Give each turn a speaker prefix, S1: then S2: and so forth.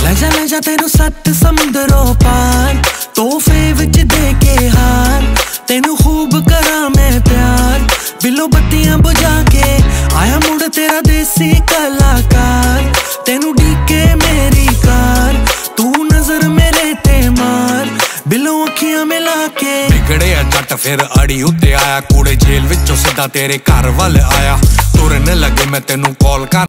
S1: ਲੈ ਜਾ तेनू 7 समुंदरों पार, तोहफे विच दे के हार, तेनू खूब करा मैं प्यार, बिलो बत्तियां बुझा के आया मुड़ तेरा देसी कलाकार, तेनू डीके मेरी कार, तू नजर मेरे ते मार, बिलो अखियां मिला के। बिगड़े जट फिर अड़ी उत्ते आया, कूड़े जेल विचों सीधा तेरे घर वल आया, तुरन लगे मैं तेनू कॉल कर